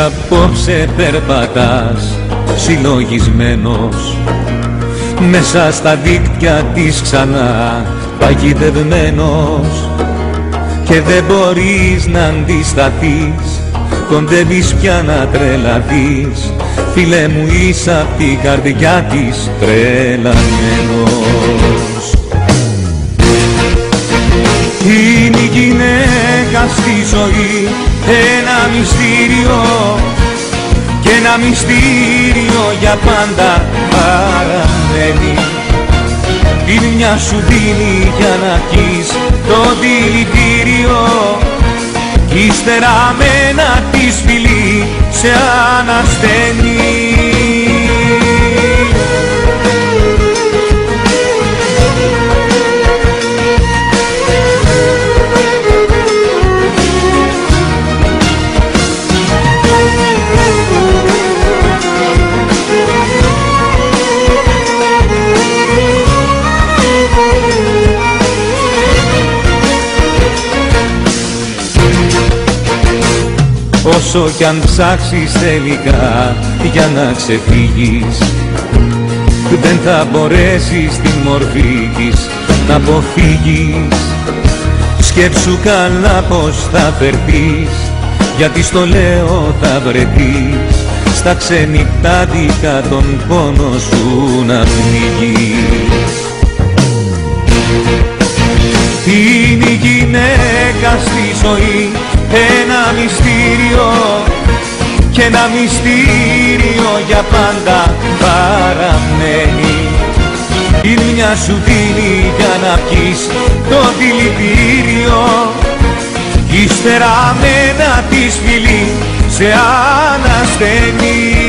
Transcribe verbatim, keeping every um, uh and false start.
απόψε περπατάς συλλογισμένος μέσα στα δίκτυα της ξανά παγιδευμένος και δεν μπορείς να αντισταθείς, κοντεύεις πια να τρελαθείς, φίλε μου είσαι απ' την καρδιά της τρελαμένος. Είναι η γυναίκα στη ζωή ένα μυστήριο και ένα μυστήριο για πάντα παραμένει. Την μια σου δίνει για να πεις το δηλητήριο κι ύστερα με ένα της φιλί σε ανασταίνει. Όσο κι αν ψάξεις τελικά για να ξεφύγεις, δεν θα μπορέσεις την μορφή της να αποφύγεις. Σκέψου καλά πως θα φερθείς, γιατί στο λέω θα βρεθείς στα ξενυχτάδικα τον πόνο σου να πνίγεις. Είναι η γυναίκα στη ζωή ένα μυστήριο και ένα μυστήριο για πάντα παραμένει. Η μια σου δίνει για να πεις το δηλητήριο κι ύστερα με ένα της φιλί σε ανασταίνει.